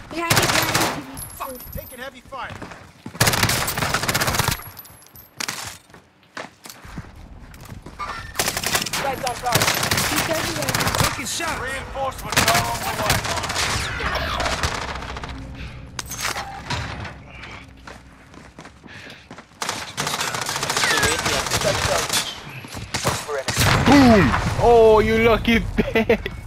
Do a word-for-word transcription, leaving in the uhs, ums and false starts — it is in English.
Behind you, behind you. Fuck, taking heavy fire. Guys on guard. He's everywhere. Taking shot. Reinforcements are on the way. Guys on. Boom! Oh, you lucky bitch!